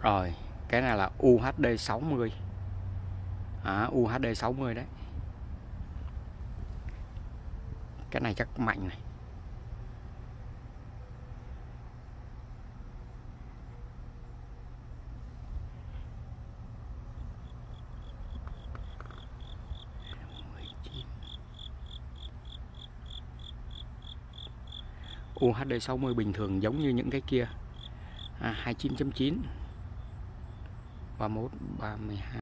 Rồi, cái này là UHD 60. UHD 60 đấy. Cái này chắc mạnh này. UHD 60 bình thường giống như những cái kia. 29.9 31 32